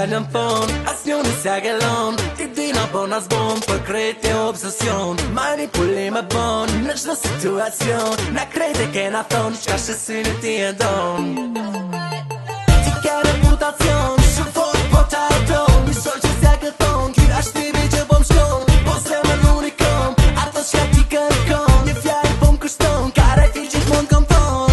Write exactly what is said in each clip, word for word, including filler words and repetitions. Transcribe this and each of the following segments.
fjallën thon, as njoni s'ja gëllon. Ti dina po na zbon, për krejt e obsesion. Manipulime bon, në çdo situacion. Na krejt e kena thon, qka shësyni ti e don. Ti ke reputacion, shumë fort po ta don. Misoj që s'ja gëthon, ky ashtë tibi që po m'shkon. Po se më n'unikon, ato shka ti kërkon. Një fjallë po m'kushton, kare ti gjithmon kom thon.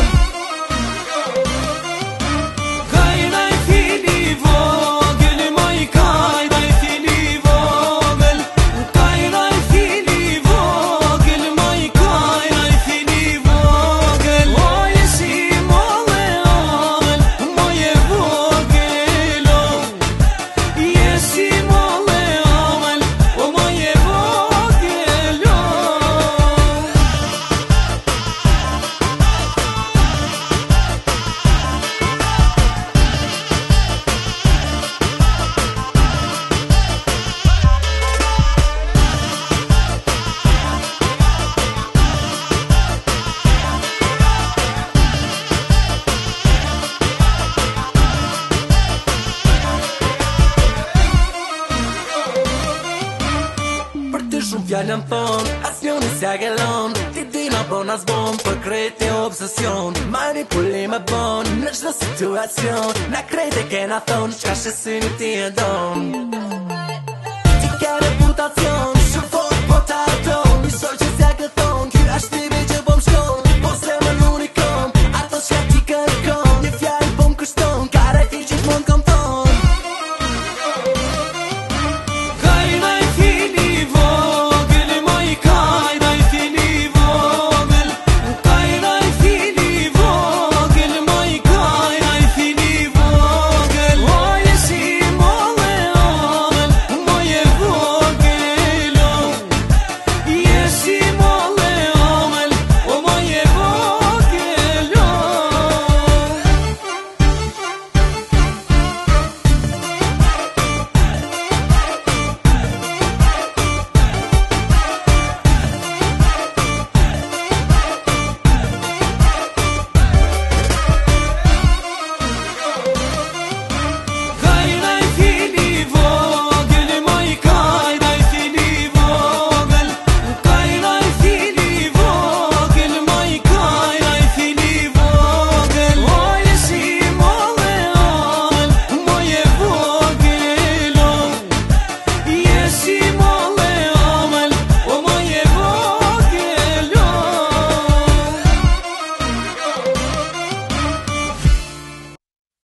Shumë fjallën thon, as njoni s'ja gëllon. Ti dina po na zbon, për krejt e obsesion. Manipulime bon, në çdo situacion. Na krejt e kena thon, qka shësyni ti e don. Ti ke reputacion,